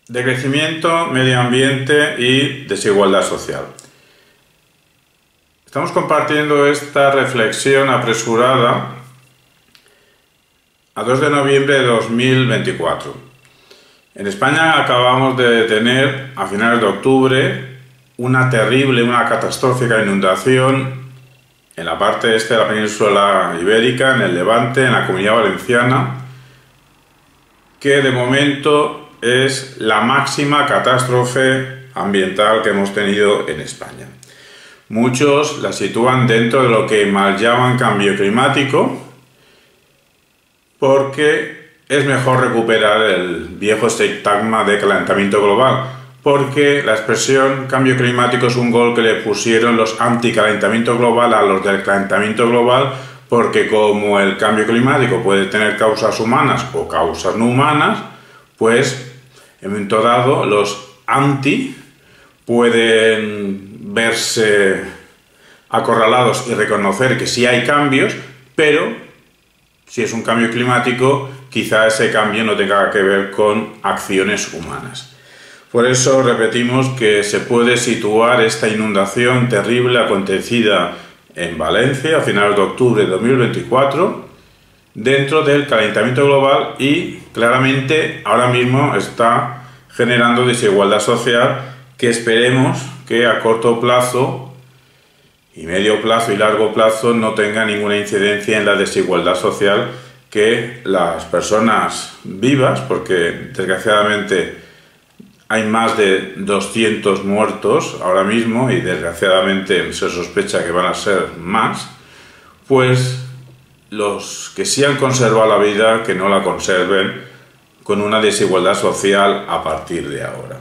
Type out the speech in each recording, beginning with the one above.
Decrecimiento, medio ambiente y desigualdad social. Estamos compartiendo esta reflexión apresurada a 2 de noviembre de 2024. En España acabamos de tener, a finales de octubre, una catastrófica inundación en la parte este de la península ibérica, en el Levante, en la Comunidad Valenciana, que de momento es la máxima catástrofe ambiental que hemos tenido en España. Muchos la sitúan dentro de lo que mal llaman cambio climático, porque es mejor recuperar el viejo sintagma de calentamiento global, porque la expresión cambio climático es un gol que le pusieron los anticalentamiento global a los del calentamiento global, porque como el cambio climático puede tener causas humanas o causas no humanas, pues en un momento dado los anti pueden verse acorralados y reconocer que sí hay cambios, pero si es un cambio climático, quizá ese cambio no tenga que ver con acciones humanas. Por eso repetimos que se puede situar esta inundación terrible acontecida en Valencia a finales de octubre de 2024 dentro del calentamiento global y claramente ahora mismo está generando desigualdad social que esperemos que a corto plazo y medio plazo y largo plazo no tenga ninguna incidencia en la desigualdad social que las personas vivas, porque desgraciadamente hay más de 200 muertos ahora mismo y desgraciadamente se sospecha que van a ser más, pues los que sí han conservado la vida, que no la conserven con una desigualdad social a partir de ahora.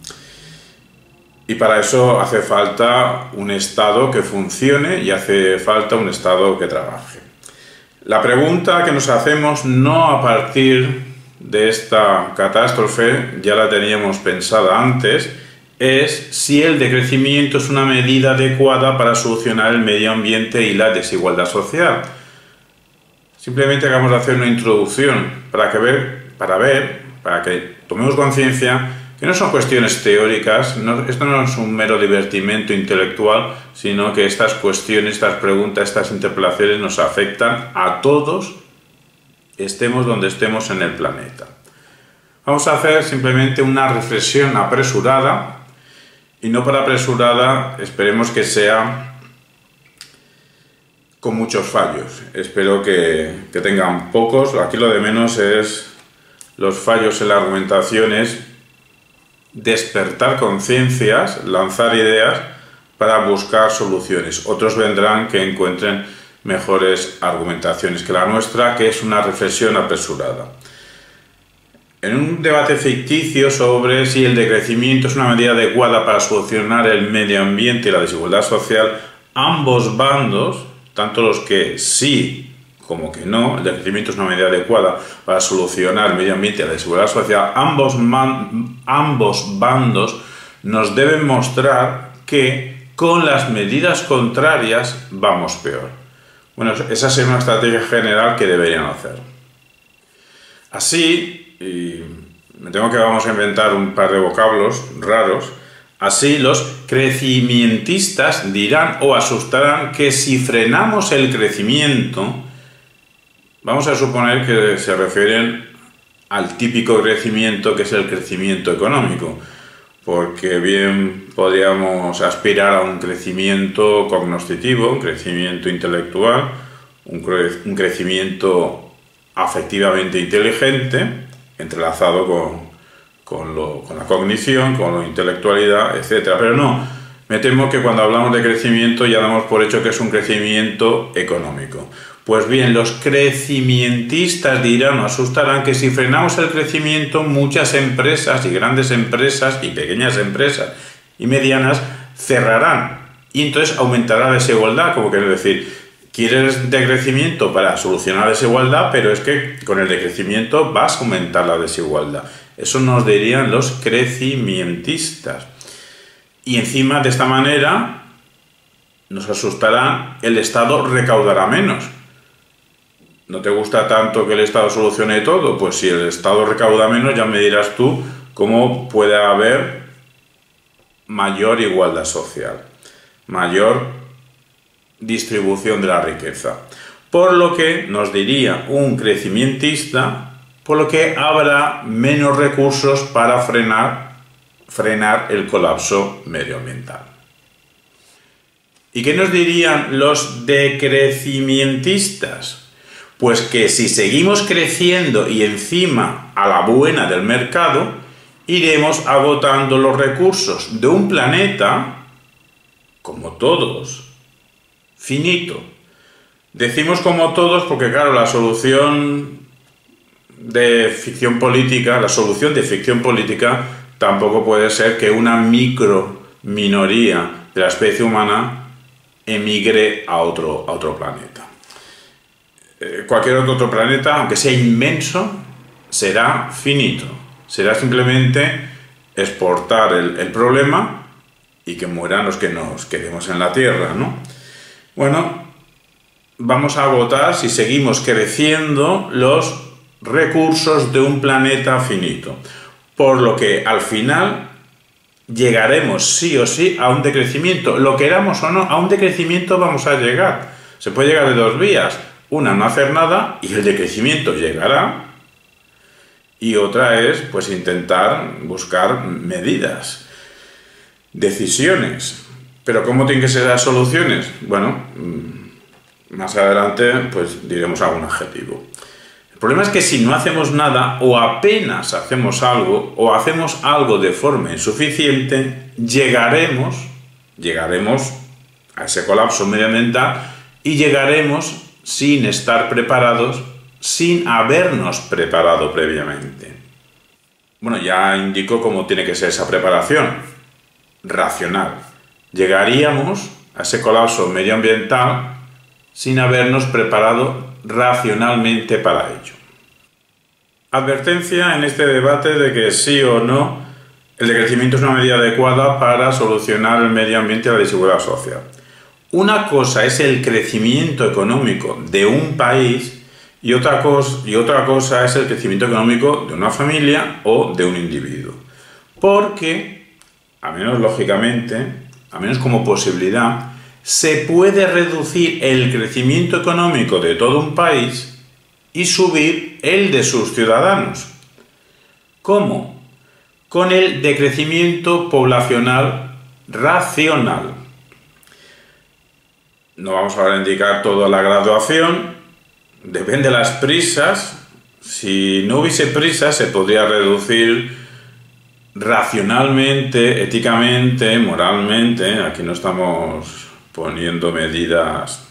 Y para eso hace falta un Estado que funcione y hace falta un Estado que trabaje. La pregunta que nos hacemos no a partir de esta catástrofe, ya la teníamos pensada antes, es si el decrecimiento es una medida adecuada para solucionar el medio ambiente y la desigualdad social. Simplemente acabamos de hacer una introducción para que tomemos conciencia que no son cuestiones teóricas, esto no es un mero divertimento intelectual, sino que estas cuestiones, estas preguntas, estas interpelaciones nos afectan a todos, estemos donde estemos en el planeta. Vamos a hacer simplemente una reflexión apresurada, y no para apresurada, esperemos que sea con muchos fallos. Espero que tengan pocos. Aquí lo de menos es los fallos en la argumentación, es despertar conciencias, lanzar ideas para buscar soluciones. Otros vendrán que encuentren mejores argumentaciones que la nuestra, que es una reflexión apresurada. En un debate ficticio sobre si el decrecimiento es una medida adecuada para solucionar el medio ambiente y la desigualdad social, ambos bandos, tanto los que sí como que no, el decrecimiento es una medida adecuada para solucionar el medio ambiente y la desigualdad social, ambos bandos nos deben mostrar que con las medidas contrarias vamos peor. Bueno, esa sería una estrategia general que deberían hacer. Así, y me temo que vamos a inventar un par de vocablos raros, así los crecimientistas dirán o asustarán que si frenamos el crecimiento, vamos a suponer que se refieren al típico crecimiento que es el crecimiento económico, porque bien podríamos aspirar a un crecimiento cognoscitivo, un crecimiento intelectual, un crecimiento afectivamente inteligente, entrelazado con la cognición, con la intelectualidad, etc. Pero no, me temo que cuando hablamos de crecimiento ya damos por hecho que es un crecimiento económico. Pues bien, los crecimientistas dirán o asustarán que si frenamos el crecimiento, muchas empresas y grandes empresas y pequeñas empresas y medianas cerrarán y entonces aumentará la desigualdad, como quiero decir, quieres decrecimiento para solucionar la desigualdad, pero es que con el decrecimiento vas a aumentar la desigualdad. Eso nos dirían los crecimientistas. Y encima de esta manera nos asustará, el Estado recaudará menos. ¿No te gusta tanto que el Estado solucione todo? Pues si el Estado recauda menos, ya me dirás tú cómo puede haber mayor igualdad social, mayor distribución de la riqueza. Por lo que nos diría un crecimientista, por lo que habrá menos recursos para frenar el colapso medioambiental. ¿Y qué nos dirían los decrecimientistas? Pues que si seguimos creciendo y encima a la buena del mercado, iremos agotando los recursos de un planeta, como todos, finito. Decimos como todos porque, claro, la solución de ficción política tampoco puede ser que una micro-minoría de la especie humana emigre a otro planeta. Cualquier otro planeta, aunque sea inmenso, será finito. Será simplemente exportar el problema y que mueran los que nos quedemos en la Tierra, ¿no? Bueno, vamos a agotar, si seguimos creciendo, los recursos de un planeta finito. Por lo que al final llegaremos sí o sí a un decrecimiento. Lo queramos o no, a un decrecimiento vamos a llegar. Se puede llegar de dos vías. Una, no hacer nada y el decrecimiento llegará. Y otra es, pues, intentar buscar medidas, decisiones. Pero ¿cómo tienen que ser las soluciones? Bueno, más adelante, pues, diremos algún adjetivo. El problema es que si no hacemos nada, o apenas hacemos algo, o hacemos algo de forma insuficiente, llegaremos a ese colapso medioambiental y llegaremos sin estar preparados, sin habernos preparado previamente. Bueno, ya indico cómo tiene que ser esa preparación. Racional. Llegaríamos a ese colapso medioambiental sin habernos preparado racionalmente para ello. Advertencia en este debate de que sí o no el decrecimiento es una medida adecuada para solucionar el medio ambiente y la desigualdad social. Una cosa es el crecimiento económico de un país y otra cosa es el crecimiento económico de una familia o de un individuo. Porque, a menos lógicamente, a menos como posibilidad, se puede reducir el crecimiento económico de todo un país y subir el de sus ciudadanos. ¿Cómo? Con el decrecimiento poblacional racional. No vamos ahora a indicar toda la graduación, depende de las prisas. Si no hubiese prisas se podría reducir racionalmente, éticamente, moralmente. Aquí no estamos poniendo medidas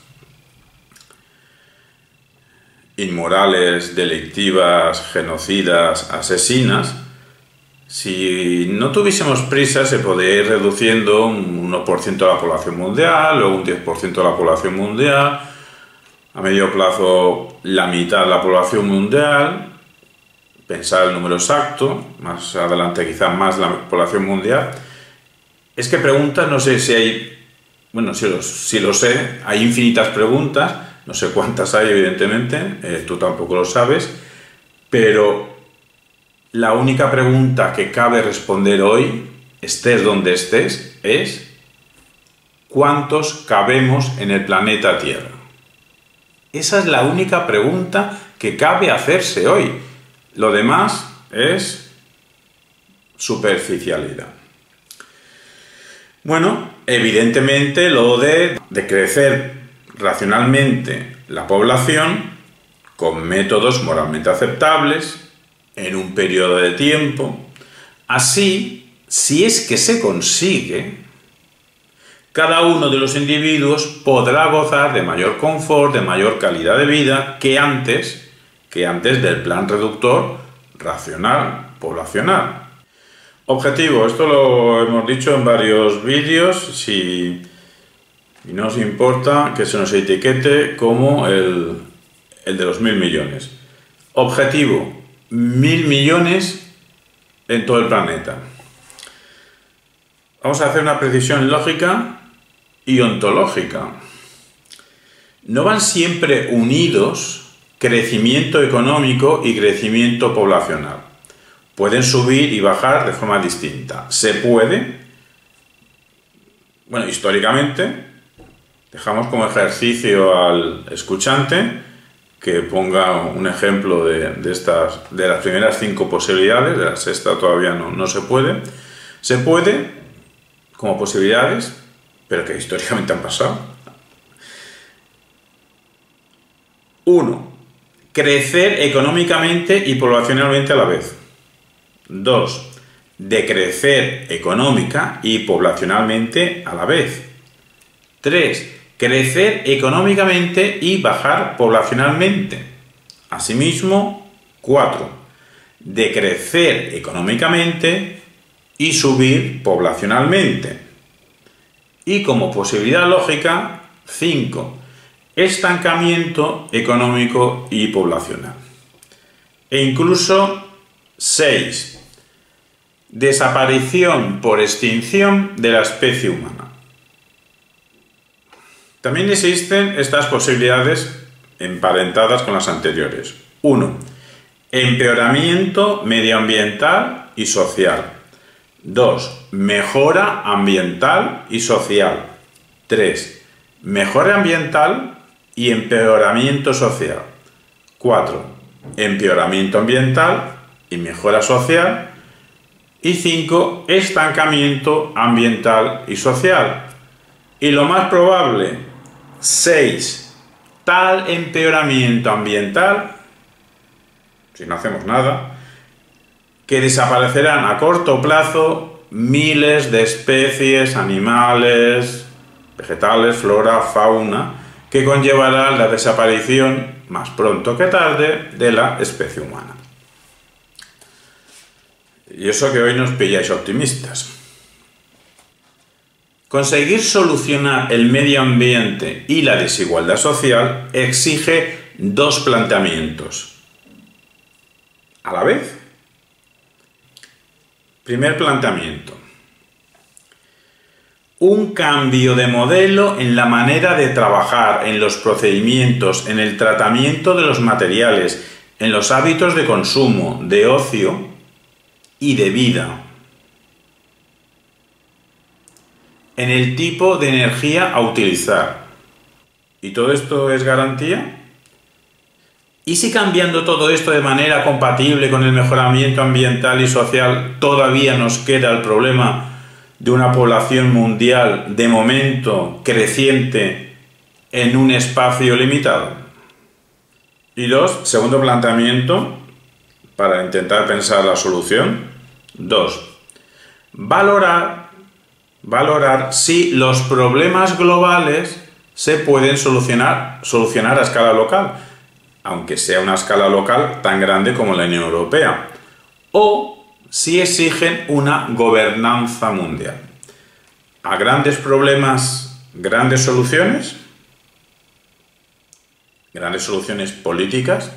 inmorales, delictivas, genocidas, asesinas. Si no tuviésemos prisa, se podría ir reduciendo un 1% de la población mundial, luego un 10% de la población mundial, a medio plazo la mitad de la población mundial, pensar el número exacto, más adelante quizás más la población mundial. Es que preguntas, no sé si hay, bueno, si lo sé, hay infinitas preguntas, no sé cuántas hay evidentemente, tú tampoco lo sabes, pero la única pregunta que cabe responder hoy, estés donde estés, es ¿cuántos cabemos en el planeta Tierra? Esa es la única pregunta que cabe hacerse hoy. Lo demás es superficialidad. Bueno, evidentemente lo de crecer racionalmente la población con métodos moralmente aceptables, en un periodo de tiempo. Así, si es que se consigue, cada uno de los individuos podrá gozar de mayor confort, de mayor calidad de vida que antes del plan reductor racional poblacional. Objetivo, esto lo hemos dicho en varios vídeos, y no os importa que se nos etiquete como el de los 1.000 millones. Objetivo, 1.000 millones en todo el planeta. Vamos a hacer una precisión lógica y ontológica. ¿No van siempre unidos crecimiento económico y crecimiento poblacional? pueden subir y bajar de forma distinta. Se puede, bueno, históricamente, dejamos como ejercicio al escuchante que ponga un ejemplo de las primeras 5 posibilidades, de la sexta todavía no se puede. Se puede, como posibilidades, pero que históricamente han pasado. 1. Crecer económicamente y poblacionalmente a la vez. 2. Decrecer económica y poblacionalmente a la vez. 3. Crecer económicamente y bajar poblacionalmente. Asimismo, 4. Decrecer económicamente y subir poblacionalmente. Y como posibilidad lógica, 5. Estancamiento económico y poblacional. E incluso 6. Desaparición por extinción de la especie humana. También existen estas posibilidades emparentadas con las anteriores. 1. Empeoramiento medioambiental y social. 2. Mejora ambiental y social. 3. Mejora ambiental y empeoramiento social. 4. Empeoramiento ambiental y mejora social. Y 5. Estancamiento ambiental y social. Y lo más probable, 6. Tal empeoramiento ambiental, si no hacemos nada, que desaparecerán a corto plazo miles de especies, animales, vegetales, flora, fauna, que conllevará la desaparición, más pronto que tarde, de la especie humana. Y eso que hoy nos pilláis optimistas. Conseguir solucionar el medio ambiente y la desigualdad social exige 2 planteamientos a la vez. Primer planteamiento: un cambio de modelo en la manera de trabajar, en los procedimientos, en el tratamiento de los materiales, en los hábitos de consumo, de ocio y de vida, en el tipo de energía a utilizar. ¿Y todo esto es garantía? ¿Y si cambiando todo esto de manera compatible con el mejoramiento ambiental y social todavía nos queda el problema de una población mundial de momento creciente en un espacio limitado? Y 2, segundo planteamiento, para intentar pensar la solución. 2. Valorar si los problemas globales se pueden solucionar a escala local, aunque sea una escala local tan grande como la Unión Europea, o si exigen una gobernanza mundial. A grandes problemas, grandes soluciones políticas.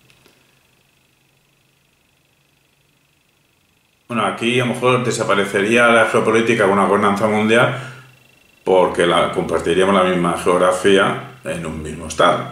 Bueno, aquí a lo mejor desaparecería la geopolítica con una gobernanza mundial porque compartiríamos la misma geografía en un mismo estado.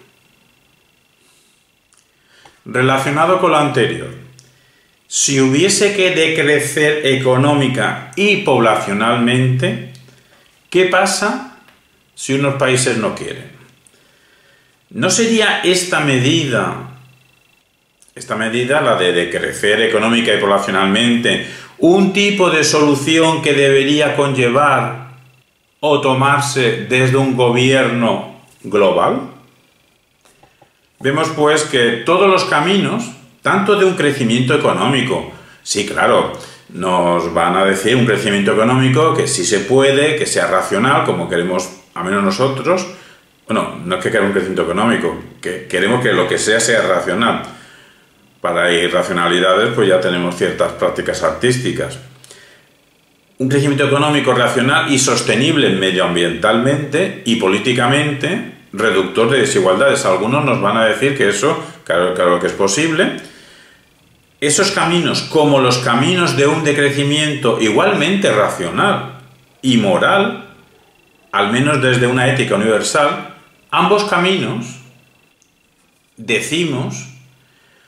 Relacionado con lo anterior, si hubiese que decrecer económica y poblacionalmente, ¿qué pasa si unos países no quieren? ¿No sería esta medida, la de decrecer económica y poblacionalmente, un tipo de solución que debería conllevar o tomarse desde un gobierno global? Vemos pues que todos los caminos, tanto de un crecimiento económico, sí, claro, nos van a decir un crecimiento económico que sí se puede, que sea racional, como queremos, a menos nosotros. Bueno, no es que queramos un crecimiento económico, que queremos que lo que sea racional. Para irracionalidades, pues ya tenemos ciertas prácticas artísticas. Un crecimiento económico racional y sostenible medioambientalmente y políticamente, reductor de desigualdades. Algunos nos van a decir que eso, claro que es posible. Esos caminos, como los caminos de un decrecimiento igualmente racional y moral, al menos desde una ética universal, ambos caminos, decimos,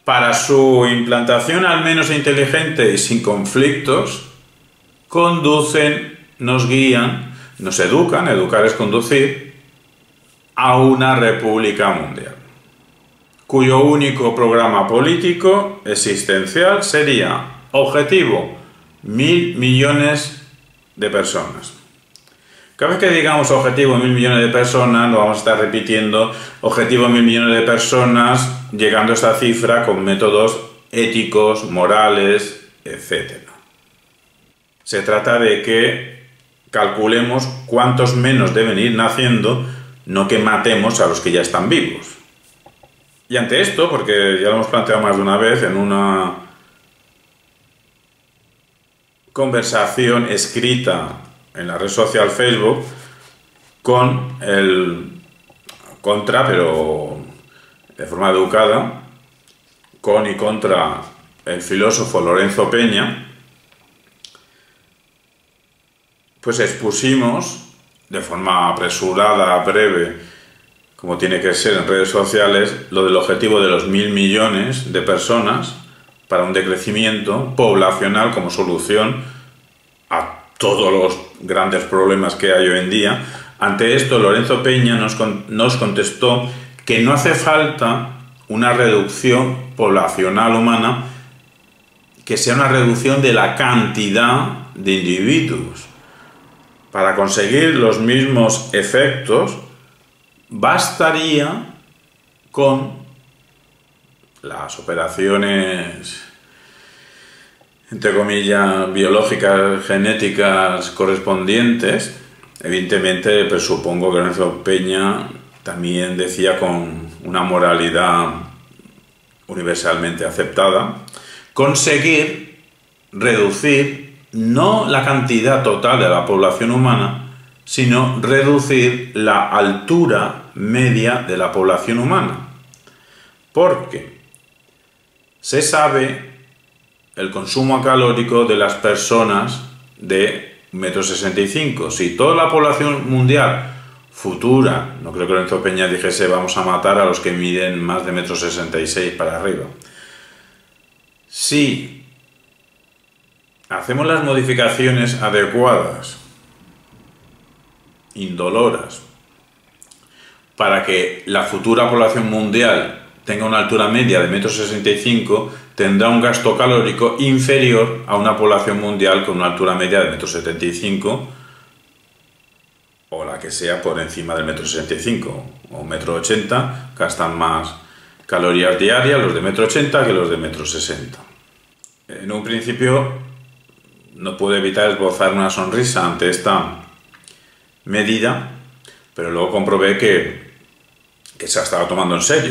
para su implantación al menos inteligente y sin conflictos, conducen, nos guían, nos educan, educar es conducir, a una república mundial, cuyo único programa político existencial sería objetivo 1.000 millones de personas. Cada vez que digamos objetivo 1.000 millones de personas, lo vamos a estar repitiendo objetivo 1.000 millones de personas, llegando a esta cifra con métodos éticos, morales, etc. Se trata de que calculemos cuántos menos deben ir naciendo, no que matemos a los que ya están vivos. Y ante esto, porque ya lo hemos planteado más de una vez en una conversación escrita en la red social Facebook con el contra, pero de forma educada, con y contra el filósofo Lorenzo Peña, pues expusimos de forma apresurada, breve, como tiene que ser en redes sociales, lo del objetivo de los 1.000 millones de personas para un decrecimiento poblacional como solución a todos los grandes problemas que hay hoy en día. Ante esto, Lorenzo Peña nos contestó que no hace falta una reducción poblacional humana que sea una reducción de la cantidad de individuos. Para conseguir los mismos efectos, bastaría con las operaciones, entre comillas, biológicas, genéticas correspondientes. Evidentemente, presupongo que Lorenzo Peña también decía con una moralidad universalmente aceptada, conseguir reducir no la cantidad total de la población humana, sino reducir la altura media de la población humana. Porque se sabe el consumo calórico de las personas de 1,65 m. Si toda la población mundial futura, no creo que Lorenzo Peña dijese vamos a matar a los que miden más de 1,66 m para arriba. Si hacemos las modificaciones adecuadas, indoloras, para que la futura población mundial tenga una altura media de 1,65 m, tendrá un gasto calórico inferior a una población mundial con una altura media de 1,75 m o la que sea por encima del 1,65 m o 1,80 m, gastan más calorías diarias los de 1,80 m que los de 1,60 m. En un principio no puedo evitar esbozar una sonrisa ante esta medida, pero luego comprobé que se ha estado tomando en serio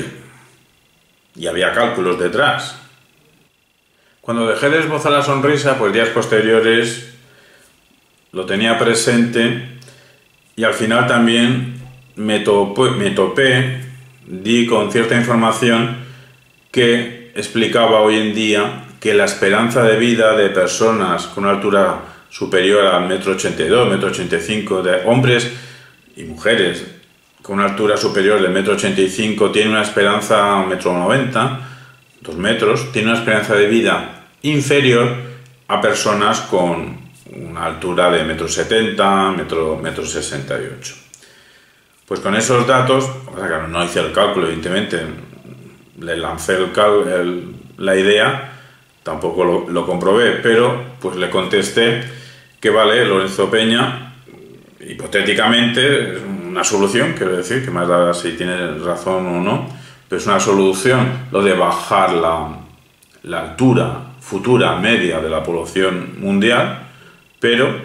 y había cálculos detrás. Cuando dejé de esbozar la sonrisa, pues días posteriores lo tenía presente y al final también me topé, di con cierta información que explicaba hoy en día que la esperanza de vida de personas con una altura superior al 1,82 m, 1,85 m, de hombres y mujeres con una altura superior del 1,85 m, tiene una esperanza 1,90 m, 2 metros, tiene una esperanza de vida inferior a personas con una altura de 1,70 m, 1,68 m. Pues con esos datos, no hice el cálculo, evidentemente, le lancé la idea, tampoco lo comprobé, pero pues le contesté que vale, Lorenzo Peña, hipotéticamente, es una solución, quiero decir, que más da si tiene razón o no, pero es una solución lo de bajar la altura futura media de la población mundial, pero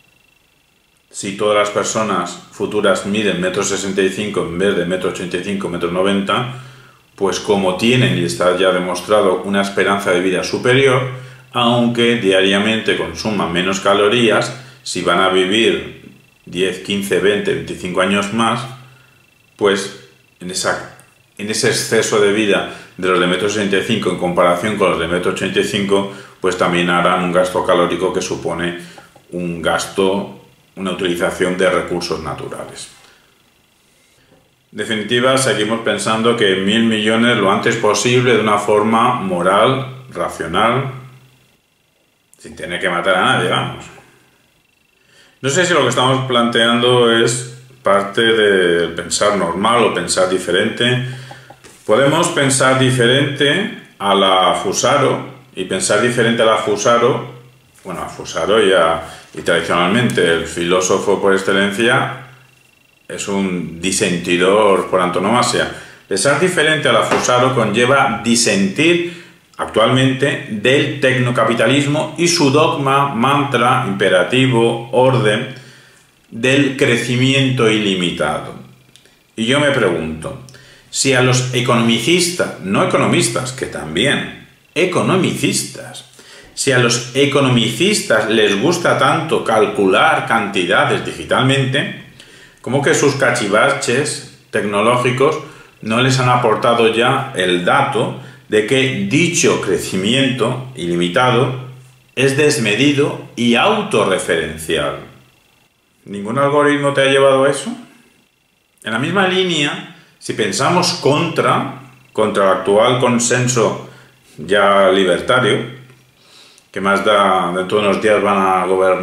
si todas las personas futuras miden 1,65 m en vez de 1,85 m, 1,90 m, pues como tienen, y está ya demostrado, una esperanza de vida superior, aunque diariamente consuman menos calorías, si van a vivir 10, 15, 20, 25 años más, pues en ese exceso de vida de los de 1,65 m en comparación con los de 1,85 m, pues también harán un gasto calórico que supone una utilización de recursos naturales. definitiva, seguimos pensando que 1.000 millones lo antes posible, de una forma moral, racional, sin tener que matar a nadie, vamos. No sé si lo que estamos planteando es parte del pensar normal o pensar diferente. Podemos pensar diferente a la Fusaro, y pensar diferente a la Fusaro, bueno, a Fusaro y tradicionalmente el filósofo por excelencia es un disentidor por antonomasia. Pensar diferente a la Fusaro conlleva disentir actualmente del tecnocapitalismo y su dogma, mantra, imperativo, orden del crecimiento ilimitado. Y yo me pregunto, si a los economicistas, no economistas, que también, economicistas, si a los economicistas les gusta tanto calcular cantidades digitalmente, ¿cómo que sus cachivaches tecnológicos no les han aportado ya el dato de que dicho crecimiento ilimitado es desmedido y autorreferencial? ¿Ningún algoritmo te ha llevado a eso? En la misma línea, si pensamos contra el actual consenso ya libertario, que más da, dentro de unos días van a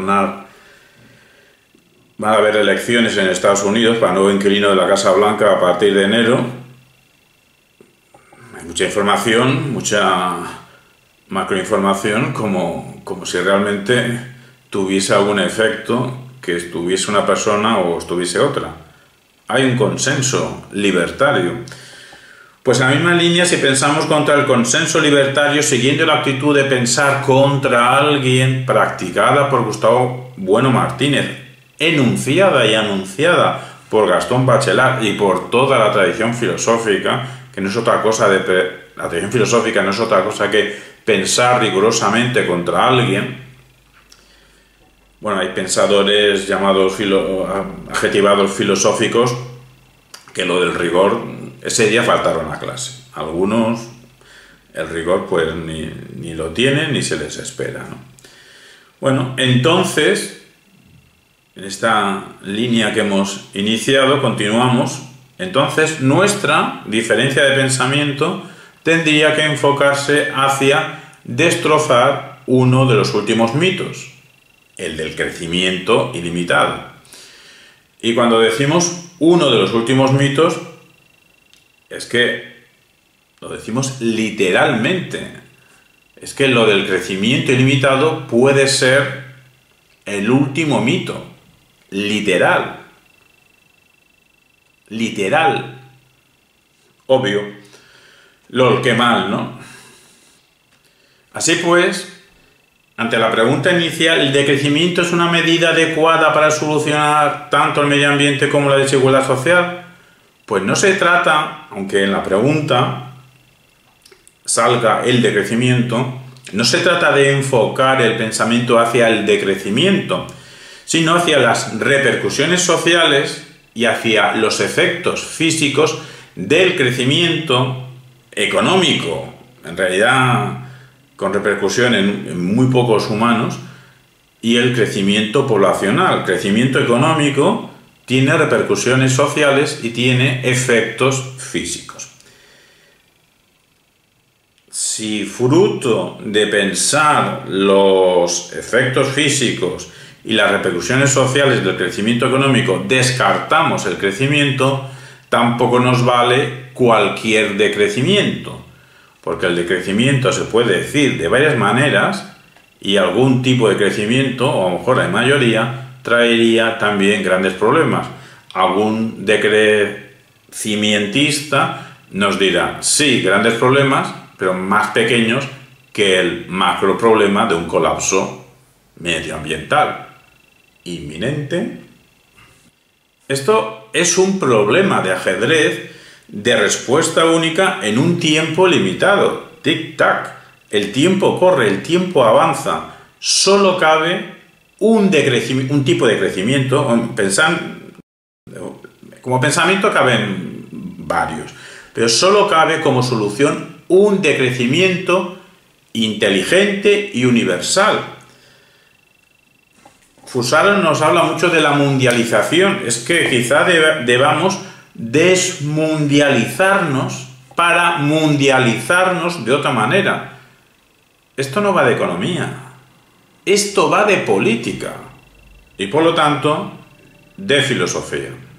haber elecciones en Estados Unidos para nuevo inquilino de la Casa Blanca a partir de enero. Hay mucha información, mucha macroinformación, como si realmente tuviese algún efecto que estuviese una persona o estuviese otra. Hay un consenso libertario. Pues en la misma línea, si pensamos contra el consenso libertario, siguiendo la actitud de pensar contra alguien practicada por Gustavo Bueno Martínez, enunciada y anunciada por Gastón Bachelard y por toda la tradición filosófica, que no es otra cosa la tradición filosófica no es otra cosa que pensar rigurosamente contra alguien. Bueno, hay pensadores llamados adjetivados filosóficos que lo del rigor, ese día faltaron a clase. Algunos el rigor pues ni lo tienen ni se les espera, ¿no? Bueno, entonces, en esta línea que hemos iniciado, continuamos. Entonces, nuestra diferencia de pensamiento tendría que enfocarse hacia destrozar uno de los últimos mitos, el del crecimiento ilimitado. Y cuando decimos uno de los últimos mitos, es que lo decimos literalmente. Es que lo del crecimiento ilimitado puede ser el último mito. Literal. Literal. Obvio. Lol, qué mal, ¿no? Así pues, ante la pregunta inicial, ¿el decrecimiento es una medida adecuada para solucionar tanto el medio ambiente como la desigualdad social? Pues no se trata, aunque en la pregunta salga el decrecimiento, no se trata de enfocar el pensamiento hacia el decrecimiento, sino hacia las repercusiones sociales y hacia los efectos físicos del crecimiento económico, en realidad con repercusión en muy pocos humanos, y el crecimiento poblacional. El crecimiento económico tiene repercusiones sociales y tiene efectos físicos. Si fruto de pensar los efectos físicos y las repercusiones sociales del crecimiento económico descartamos el crecimiento, tampoco nos vale cualquier decrecimiento, porque el decrecimiento se puede decir de varias maneras y algún tipo de crecimiento, o a lo mejor la mayoría, traería también grandes problemas. Algún decrecimientista nos dirá, sí, grandes problemas, pero más pequeños que el macro problema de un colapso medioambiental inminente. Esto es un problema de ajedrez de respuesta única en un tiempo limitado. Tic-tac. El tiempo corre, el tiempo avanza. Solo cabe un tipo de crecimiento. Como pensamiento caben varios, pero solo cabe como solución un decrecimiento inteligente y universal. Fusaro nos habla mucho de la mundialización. Es que quizá debamos desmundializarnos para mundializarnos de otra manera. Esto no va de economía, esto va de política y por lo tanto de filosofía.